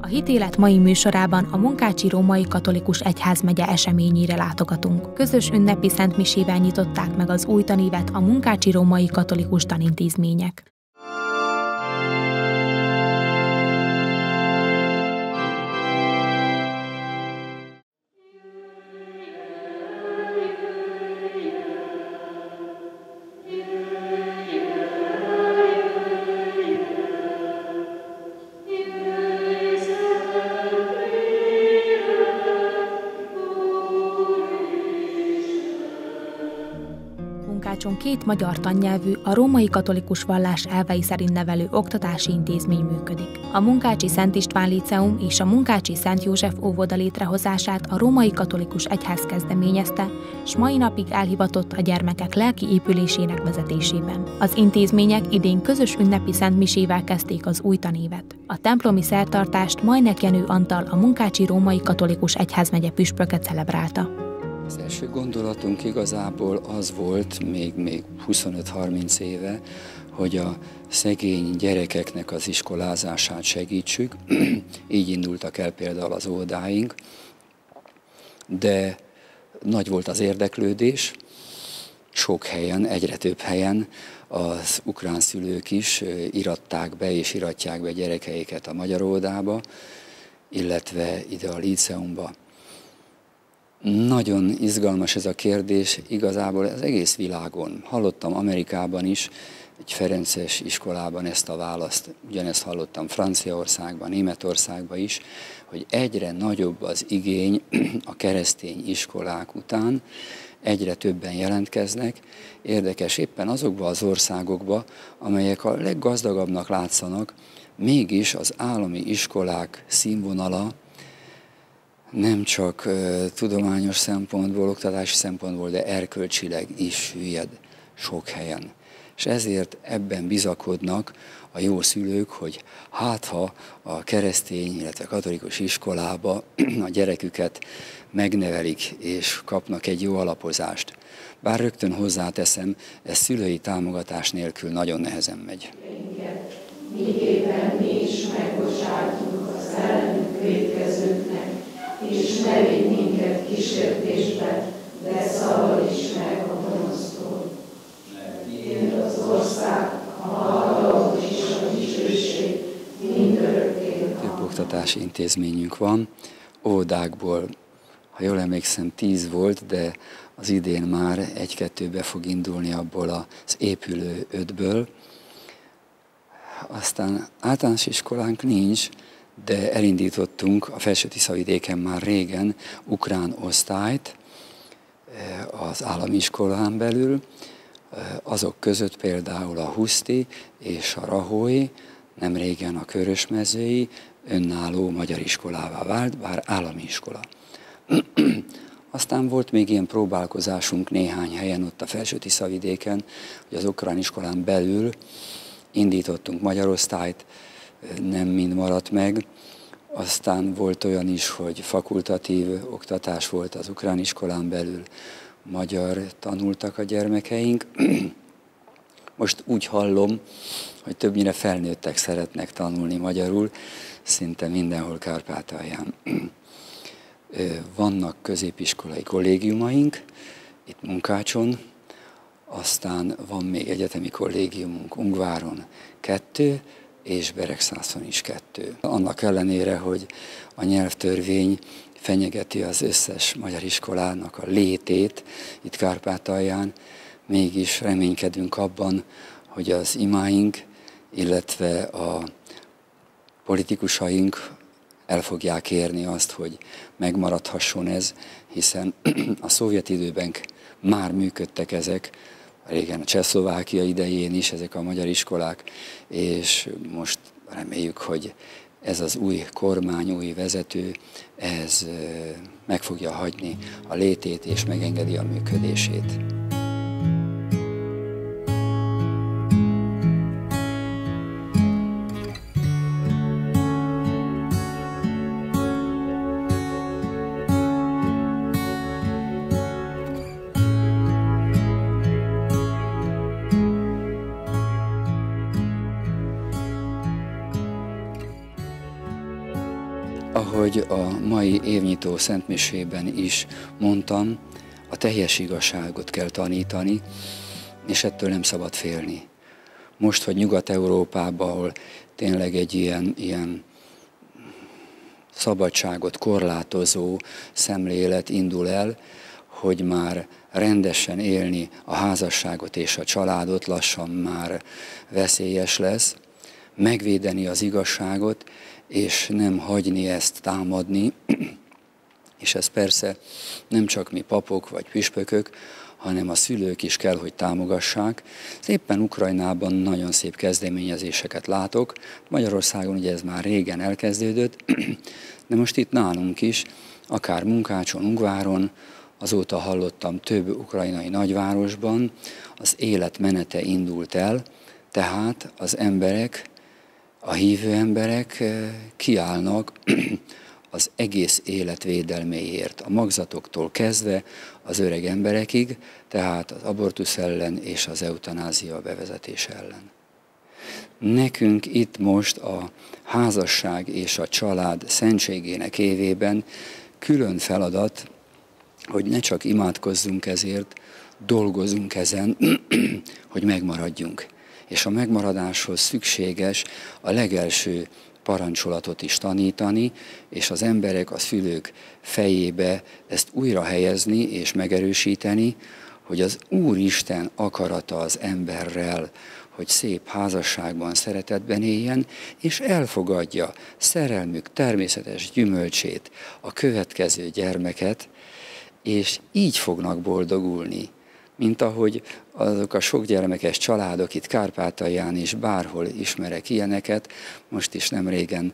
A Hitélet mai műsorában a Munkácsi Római Katolikus Egyházmegye eseményére látogatunk. Közös ünnepi szentmisével nyitották meg az új tanévet a Munkácsi Római Katolikus Tanintézmények. Munkácson 2 magyar tannyelvű, a római katolikus vallás elvei szerint nevelő oktatási intézmény működik. A Munkácsi Szent István Líceum és a Munkácsi Szent József óvoda létrehozását a római katolikus egyház kezdeményezte, s mai napig elhivatott a gyermekek lelki épülésének vezetésében. Az intézmények idén közös ünnepi szentmisével kezdték az új tanévet. A templomi szertartást Majnek Jenő Antal, a Munkácsi Római Katolikus Egyházmegye püspöke celebrálta. Az első gondolatunk igazából az volt, még 25-30 éve, hogy a szegény gyerekeknek az iskolázását segítsük. Így indultak el például az óvodáink, de nagy volt az érdeklődés, sok helyen, egyre több helyen az ukrán szülők is iratták be és iratják be gyerekeiket a magyar óvodába, illetve ide a líceumba. Nagyon izgalmas ez a kérdés, igazából az egész világon. Hallottam Amerikában is, egy ferences iskolában ezt a választ, ugyanezt hallottam Franciaországban, Németországban is, hogy egyre nagyobb az igény a keresztény iskolák után, egyre többen jelentkeznek. Érdekes, éppen azokba az országokba, amelyek a leggazdagabbnak látszanak, mégis az állami iskolák színvonala nem csak tudományos szempontból, oktatási szempontból, de erkölcsileg is süllyed sok helyen. És ezért ebben bizakodnak a jó szülők, hogy ha a keresztény, illetve katolikus iskolába a gyereküket megnevelik és kapnak egy jó alapozást. Bár rögtön hozzáteszem, ez szülői támogatás nélkül nagyon nehezen megy. Miképpen mi is megbocsátunk az ellenünk vétkezőknek, és ne vigy minket kísértésbe, de szabadíts meg a gonosztól. Én az ország, a hatalom és a dicsőség mindörökké. Több oktatási intézményünk van, óvodákból, ha jól emlékszem, 10 volt, de az idén már 1-2 be fog indulni abból az épülő 5-ből. Aztán általános iskolánk nincs, de elindítottunk a Felső-Tiszavidéken már régen ukrán osztályt az állami iskolán belül, azok között például a Huszti és a Rahói, nem régen a Körösmezői önálló magyar iskolává vált, bár állami iskola. Aztán volt még ilyen próbálkozásunk néhány helyen ott a Felső-Tiszavidéken, hogy az ukrán iskolán belül indítottunk magyar osztályt, nem mind maradt meg. Aztán volt olyan is, hogy fakultatív oktatás volt az ukrán iskolán belül, magyar tanultak a gyermekeink. Most úgy hallom, hogy többnyire felnőttek szeretnek tanulni magyarul, szinte mindenhol Kárpátalján. Vannak középiskolai kollégiumaink, itt Munkácson, aztán van még egyetemi kollégiumunk Ungváron 2, és Beregszászon is 2. Annak ellenére, hogy a nyelvtörvény fenyegeti az összes magyar iskolának a létét itt Kárpátalján, mégis reménykedünk abban, hogy az imáink, illetve a politikusaink el fogják érni azt, hogy megmaradhasson ez, hiszen a szovjet időben már működtek ezek, régen a Csehszlovákia idején is ezek a magyar iskolák, és most reméljük, hogy ez az új kormány, új vezető, ez meg fogja hagyni a létét és megengedi a működését. ahogy a mai évnyitó szentmisében is mondtam, a teljes igazságot kell tanítani, és ettől nem szabad félni. Most, hogy Nyugat-Európában, ahol tényleg egy ilyen szabadságot korlátozó szemlélet indul el, hogy már rendesen élni a házasságot és a családot lassan már veszélyes lesz, megvédeni az igazságot, és nem hagyni ezt támadni, és ez persze nem csak mi papok vagy püspökök, hanem a szülők is kell, hogy támogassák. Éppen Ukrajnában nagyon szép kezdeményezéseket látok. Magyarországon ugye ez már régen elkezdődött, de most itt nálunk is, akár Munkácson, Ungváron, azóta hallottam több ukrajnai nagyvárosban, az élet menete indult el, tehát az emberek, a hívő emberek kiállnak az egész élet védelméért, a magzatoktól kezdve az öreg emberekig, tehát az abortusz ellen és az eutanázia bevezetése ellen. Nekünk itt most a házasság és a család szentségének évében külön feladat, hogy ne csak imádkozzunk ezért, dolgozunk ezen, hogy megmaradjunk. És a megmaradáshoz szükséges a legelső parancsolatot is tanítani, és az emberek, a szülők fejébe ezt újra helyezni és megerősíteni, hogy az Úristen akarata az emberrel, hogy szép házasságban, szeretetben éljen, és elfogadja szerelmük természetes gyümölcsét, a következő gyermeket, és így fognak boldogulni, mint ahogy azok a sok gyermekes családok itt Kárpátalján is, bárhol ismerek ilyeneket. Most is nem régen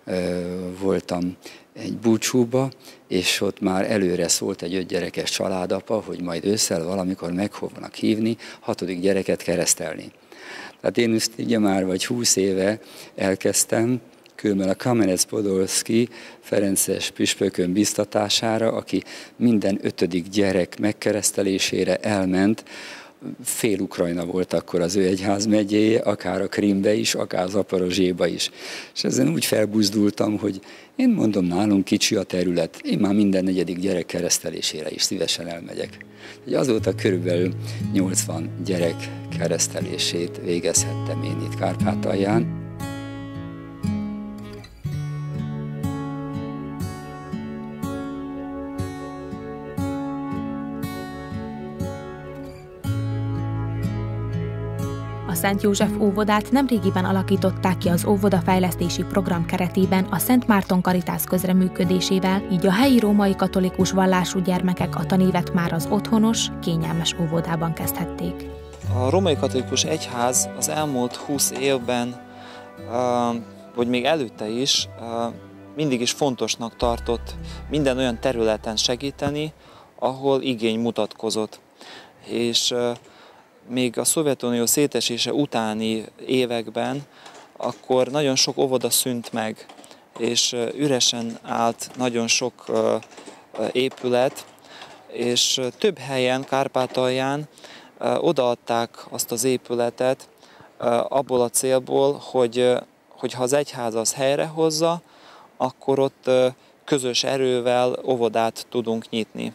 voltam egy búcsúba, és ott már előre szólt egy 5 gyerekes családapa, hogy majd ősszel valamikor meg fognak hívni 6. gyereket keresztelni. Tehát én ezt ugye már vagy 20 éve elkezdtem, különben a Kamenec-Podolszki ferences püspökön biztatására, aki minden 5. gyerek megkeresztelésére elment, fél Ukrajna volt akkor az ő egyházmegyéje, akár a Krimbe is, akár Zaporozséba is. És ezen úgy felbuzdultam, hogy én mondom, nálunk kicsi a terület, én már minden 4. gyerek keresztelésére is szívesen elmegyek. Azóta körülbelül 80 gyerek keresztelését végezhettem én itt Kárpátalján. A Szent József óvodát nemrégiben alakították ki az óvodafejlesztési program keretében a Szent Márton Karitász közreműködésével, így a helyi római katolikus vallású gyermekek a tanévet már az otthonos, kényelmes óvodában kezdhették. A római katolikus egyház az elmúlt 20 évben, vagy még előtte is, mindig is fontosnak tartott minden olyan területen segíteni, ahol igény mutatkozott. És még a Szovjetunió szétesése utáni években, akkor nagyon sok óvoda szűnt meg, és üresen állt nagyon sok épület, és több helyen, Kárpátalján odaadták azt az épületet abból a célból, hogy ha az egyház az helyrehozza, akkor ott közös erővel óvodát tudunk nyitni.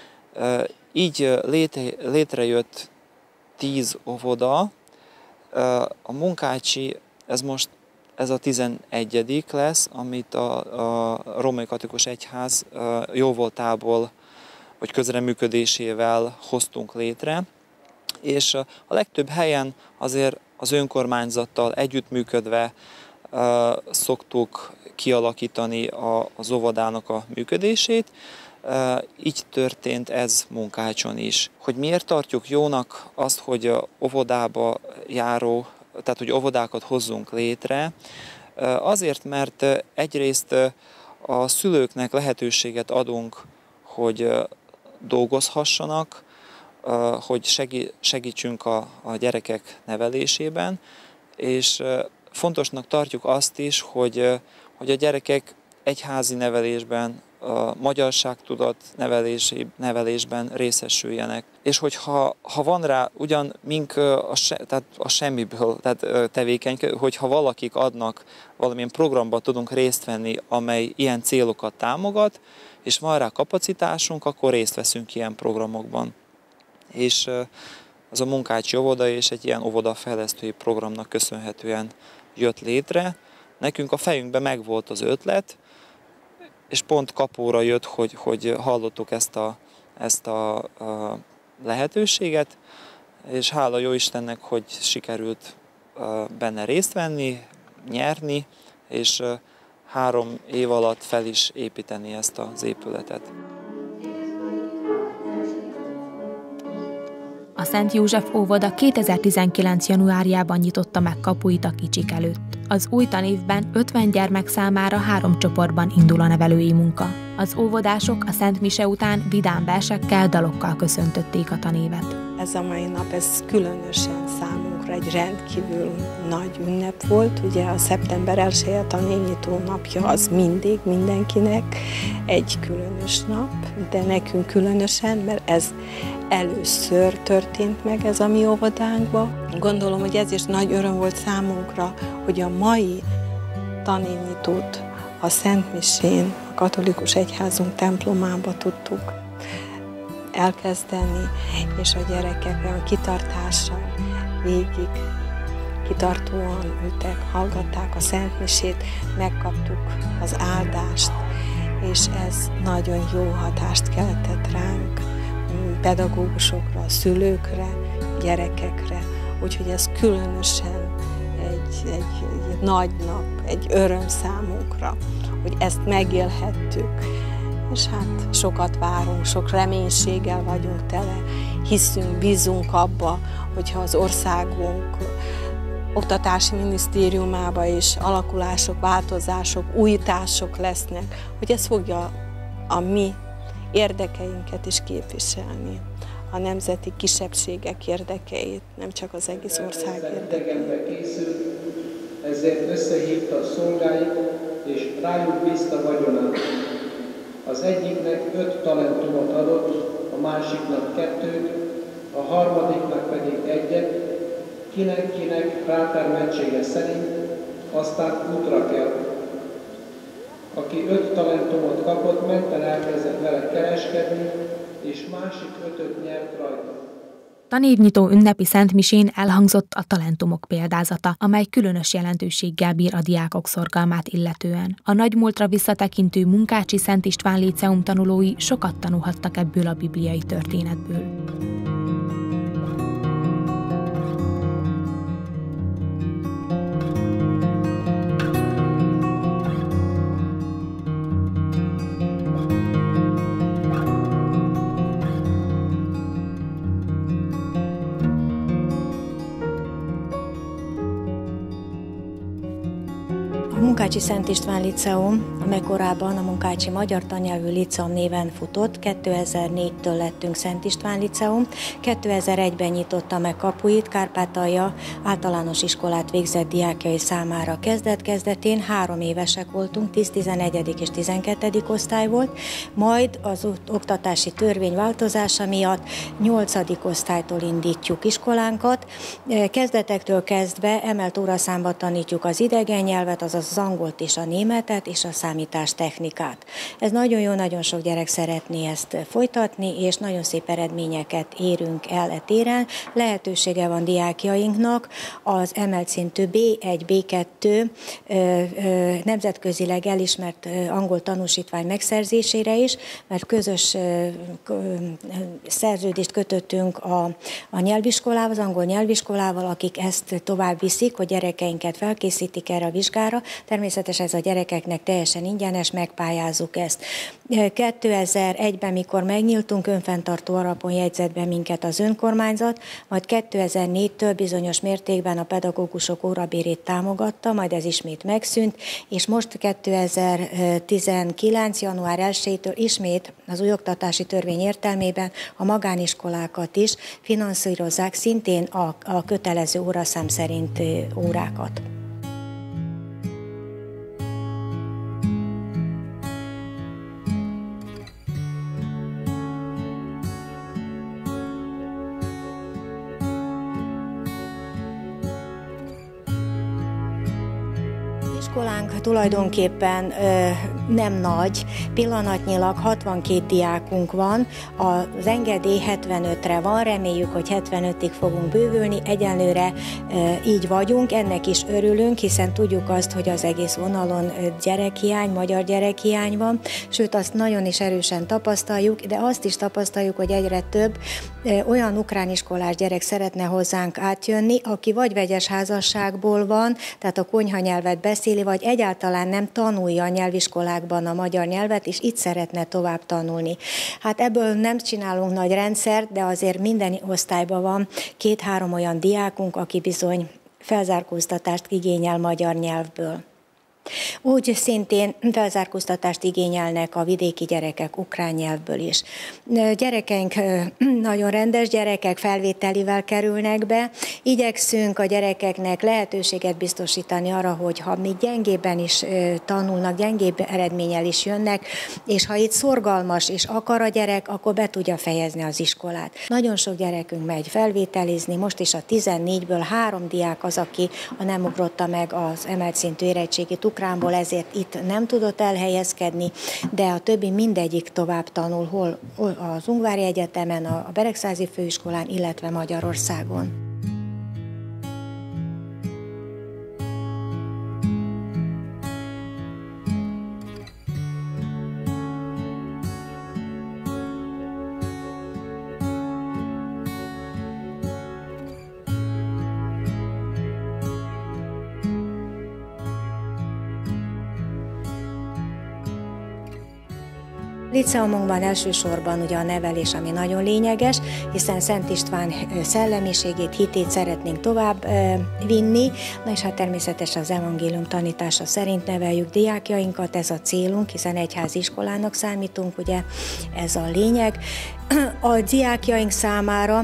Így létrejött 10 óvoda, a Munkácsi, ez a 11. lesz, amit a római katolikus egyház jóvoltából vagy közreműködésével hoztunk létre, és a legtöbb helyen azért az önkormányzattal együttműködve szoktuk kialakítani az óvodának a működését. Így történt ez Munkácson is. Hogy miért tartjuk jónak azt, hogy óvodába járó, tehát hogy óvodákat hozzunk létre? Azért, mert egyrészt a szülőknek lehetőséget adunk, hogy dolgozhassanak, hogy segítsünk a gyerekek nevelésében, és fontosnak tartjuk azt is, hogy a gyerekek egyházi nevelésben magyarságtudat nevelésben részesüljenek. És hogyha van rá, ugyan mink tehát a semmiből tehát tevékenykedő, hogyha valakik adnak, valamilyen programba tudunk részt venni, amely ilyen célokat támogat, és van rá kapacitásunk, akkor részt veszünk ilyen programokban. És az a munkácsi óvoda és egy ilyen óvodafejlesztői programnak köszönhetően jött létre. Nekünk a fejünkben megvolt az ötlet, és pont kapóra jött, hogy hallottuk ezt a lehetőséget, és hála jó Istennek, hogy sikerült benne részt venni, nyerni, és 3 év alatt fel is építeni ezt az épületet. A Szent József óvoda 2019. januárjában nyitotta meg kapuit a kicsik előtt. Az új tanévben 50 gyermek számára 3 csoportban indul a nevelői munka. Az óvodások a Szent Mise után vidám versekkel, dalokkal köszöntötték a tanévet. Ez a mai nap, ez különösen számunkra egy rendkívül nagy ünnep volt. Ugye a szeptember 1 a tanévnyitó napja az mindig mindenkinek egy különös nap, de nekünk különösen, mert ez először történt meg ez a mi óvodánkban. Gondolom, hogy ez is nagy öröm volt számunkra, hogy a mai tanévnyitót a Szent Misén, a katolikus egyházunk templomába tudtuk elkezdeni, és a gyerekek olyan kitartással végig kitartóan ültek, hallgatták a Szent Misét, megkaptuk az áldást, és ez nagyon jó hatást keltett ránk, pedagógusokra, szülőkre, gyerekekre, úgyhogy ez különösen egy nagy nap, egy öröm számunkra, hogy ezt megélhettük. És hát sokat várunk, sok reménységgel vagyunk tele, hiszünk, bízunk abba, hogyha az országunk oktatási minisztériumában is alakulások, változások, újítások lesznek, hogy ez fogja a mi érdekeinket is képviselni, a nemzeti kisebbségek érdekeit, nem csak az egész ország érdekeit. Készült, ezért összehívta a szolgáit, és rájuk bízta vagyonát. Az egyiknek 5 talentumot adott, a másiknak 2, a harmadiknak pedig 1, kinek rátermettsége szerint, aztán útra kell. Aki 5 talentumot kapott, mentem elkezdett vele kereskedni, és másik 5-öt nyert rajta. Tanévnyitó ünnepi szentmisén elhangzott a talentumok példázata, amely különös jelentőséggel bír a diákok szorgalmát illetően. A nagymúltra visszatekintő Munkácsi Szent István Líceum tanulói sokat tanulhattak ebből a bibliai történetből. A Munkácsi Szent István Líceum, amely korábban a Munkácsi Magyar Tannyelvű Líceum néven futott, 2004-től lettünk Szent István Líceum, 2001-ben nyitotta meg kapuit Kárpátalja általános iskolát végzett diákjai számára. Kezdet-kezdetén 3 évesek voltunk, 10., 11. és 12. osztály volt, majd az oktatási törvény változása miatt 8. osztálytól indítjuk iskolánkat. Kezdetektől kezdve emelt óraszámba tanítjuk az idegen nyelvet, azaz az angolt és a németet és a számítástechnikát. Ez nagyon jó, nagyon sok gyerek szeretné ezt folytatni, és nagyon szép eredményeket érünk el e téren. Lehetősége van diákjainknak az emelt szintű B1, B2 nemzetközileg elismert angol tanúsítvány megszerzésére is, mert közös szerződést kötöttünk a nyelviskolával, az angol nyelviskolával, akik ezt tovább viszik, hogy gyerekeinket felkészítik erre a vizsgára. Természetesen ez a gyerekeknek teljesen ingyenes, megpályázzuk ezt. 2001-ben, mikor megnyíltunk, önfenntartó alapon jegyzett be minket az önkormányzat, majd 2004-től bizonyos mértékben a pedagógusok órabérét támogatta, majd ez ismét megszűnt, és most 2019. január 1-től ismét az új oktatási törvény értelmében a magániskolákat is finanszírozzák szintén a kötelező óraszám szerint órákat. iskolánk tulajdonképpen nem nagy, pillanatnyilag 62 diákunk van, az engedély 75-re van, reméljük, hogy 75-ig fogunk bővülni, egyenlőre így vagyunk, ennek is örülünk, hiszen tudjuk azt, hogy az egész vonalon gyerekhiány, magyar gyerekhiány van, sőt azt nagyon is erősen tapasztaljuk, de azt is tapasztaljuk, hogy egyre több olyan ukrán iskolás gyerek szeretne hozzánk átjönni, aki vagy vegyes házasságból van, tehát a konyhanyelvet beszéli, vagy egyáltalán nem tanulja a nyelviskolákban a magyar nyelvet, és itt szeretne tovább tanulni. Hát ebből nem csinálunk nagy rendszert, de azért minden osztályban van 2-3 olyan diákunk, aki bizony felzárkóztatást igényel magyar nyelvből. Úgy szintén felzárkóztatást igényelnek a vidéki gyerekek ukrán nyelvből is. Gyerekeink nagyon rendes gyerekek, felvételivel kerülnek be. Igyekszünk a gyerekeknek lehetőséget biztosítani arra, hogy ha még gyengébben is tanulnak, gyengébb eredménnyel is jönnek, és ha itt szorgalmas és akar a gyerek, akkor be tudja fejezni az iskolát. Nagyon sok gyerekünk megy felvételizni, most is a 14-ből 3 diák az, aki nem ugrotta meg az emelt szintű érettségit ukránból, ezért itt nem tudott elhelyezkedni, de a többi mindegyik tovább tanul, hol az Ungvári Egyetemen, a Beregszázi Főiskolán, illetve Magyarországon. Liceumunkban elsősorban ugye a nevelés, ami nagyon lényeges, hiszen Szent István szellemiségét, hitét szeretnénk tovább vinni, na és hát természetesen az evangélium tanítása szerint neveljük diákjainkat, ez a célunk, hiszen egyházi iskolának számítunk, ugye ez a lényeg. A diákjaink számára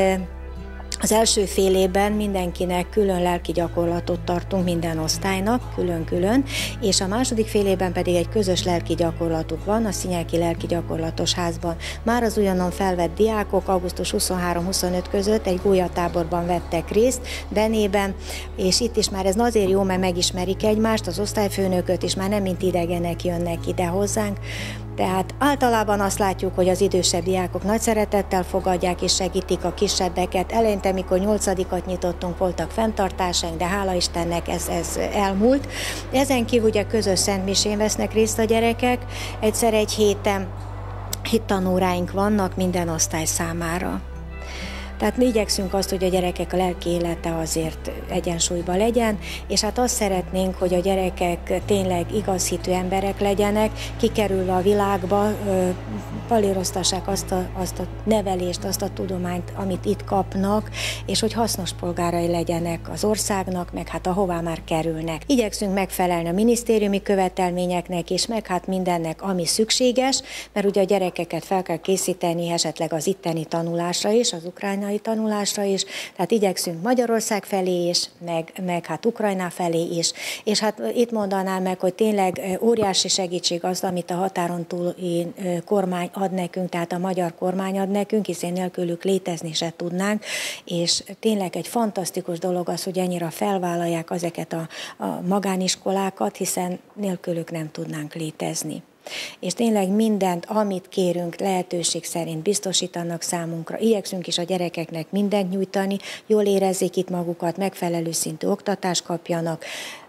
az első fél évben mindenkinek külön lelki gyakorlatot tartunk, minden osztálynak, külön-külön, és a második fél évben pedig egy közös lelki gyakorlatuk van, a Szinyelki Lelki Gyakorlatos Házban. Már az újonnan felvett diákok augusztus 23-25 között egy gólyatáborban vettek részt, Benében, és itt is már ez azért jó, mert megismerik egymást, az osztályfőnököt, és már nem mint idegenek jönnek ide hozzánk. Tehát általában azt látjuk, hogy az idősebb diákok nagy szeretettel fogadják és segítik a kisebbeket. Eleinte, mikor 8-at nyitottunk, voltak fenntartásaink, de hála Istennek ez elmúlt. Ezen kívül ugye közös szentmisén vesznek részt a gyerekek, egyszer egy héten hittanóráink vannak minden osztály számára. Tehát mi igyekszünk azt, hogy a gyerekek a lelki élete azért egyensúlyban legyen, és hát azt szeretnénk, hogy a gyerekek tényleg igazhitű emberek legyenek, kikerülve a világba, paléroztassák azt a nevelést, azt a tudományt, amit itt kapnak, és hogy hasznos polgárai legyenek az országnak, meg hát ahová már kerülnek. Igyekszünk megfelelni a minisztériumi követelményeknek, és meg hát mindennek, ami szükséges, mert ugye a gyerekeket fel kell készíteni esetleg az itteni tanulásra is, az ukrajnai tanulásra is, tehát igyekszünk Magyarország felé is, meg hát Ukrajna felé is, és hát itt mondanám meg, hogy tényleg óriási segítség az, amit a határon túli kormány ad nekünk, tehát a magyar kormány ad nekünk, hiszen nélkülük létezni se tudnánk, és tényleg egy fantasztikus dolog az, hogy ennyire felvállalják ezeket a magániskolákat, hiszen nélkülük nem tudnánk létezni. És tényleg mindent, amit kérünk, lehetőség szerint biztosítanak számunkra. Igyekszünk is a gyerekeknek mindent nyújtani, jól érezzék itt magukat, megfelelő szintű oktatást kapjanak.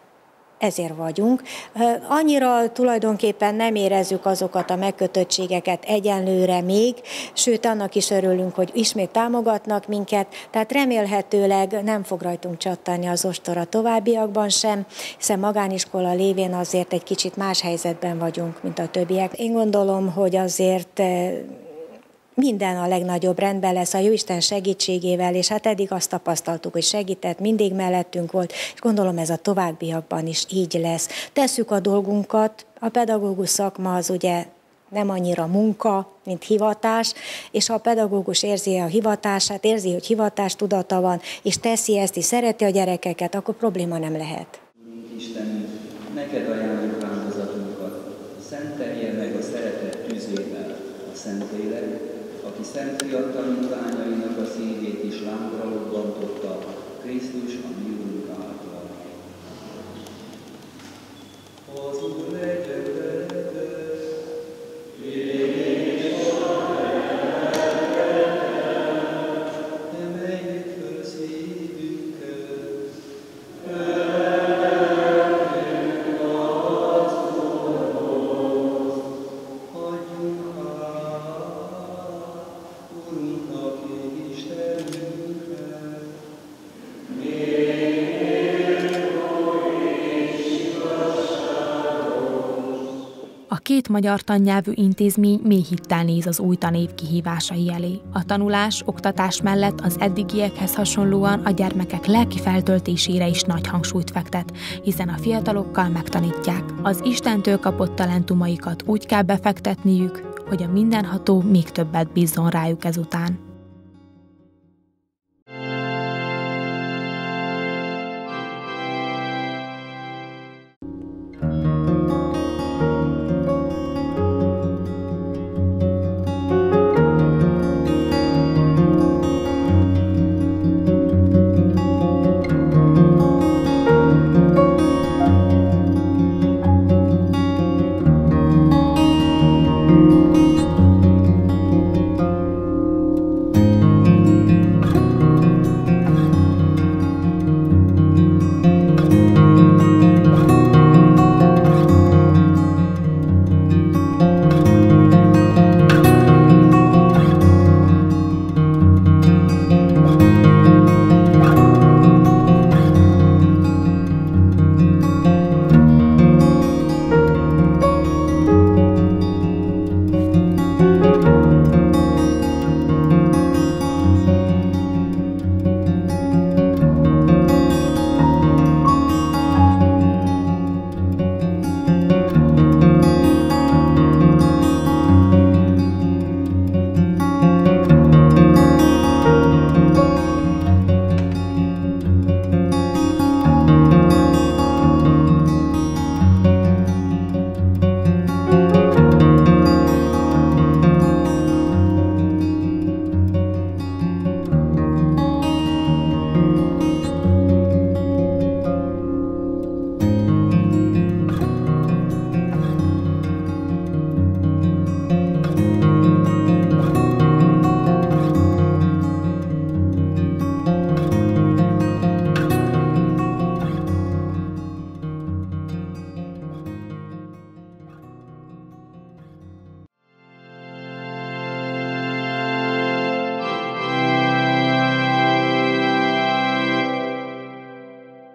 Ezért vagyunk. Annyira tulajdonképpen nem érezzük azokat a megkötöttségeket egyenlőre még, sőt annak is örülünk, hogy ismét támogatnak minket, tehát remélhetőleg nem fog rajtunk csattani az ostor a továbbiakban sem, hiszen magániskola lévén azért egy kicsit más helyzetben vagyunk, mint a többiek. Én gondolom, hogy azért minden a legnagyobb rendben lesz a Jóisten segítségével, és hát eddig azt tapasztaltuk, hogy segített, mindig mellettünk volt, és gondolom ez a továbbiakban is így lesz. Tesszük a dolgunkat, a pedagógus szakma az ugye nem annyira munka, mint hivatás, és ha a pedagógus érzi a hivatását, érzi, hogy hivatás tudata van, és teszi ezt, és szereti a gyerekeket, akkor probléma nem lehet. Istenünk, neked ajánljuk áldozatunkat, szentelje meg a szeretet tüzével a Szentlélek, aki szent fiat tanítványainak a szívét is lángra robbantotta, Krisztus a mi Urunk által. A két magyar tannyelvű intézmény mély hittel néz az új tanév kihívásai elé. A tanulás, oktatás mellett az eddigiekhez hasonlóan a gyermekek lelki feltöltésére is nagy hangsúlyt fektet, hiszen a fiatalokkal megtanítják. Az Istentől kapott talentumaikat úgy kell befektetniük, hogy a mindenható még többet bízzon rájuk ezután.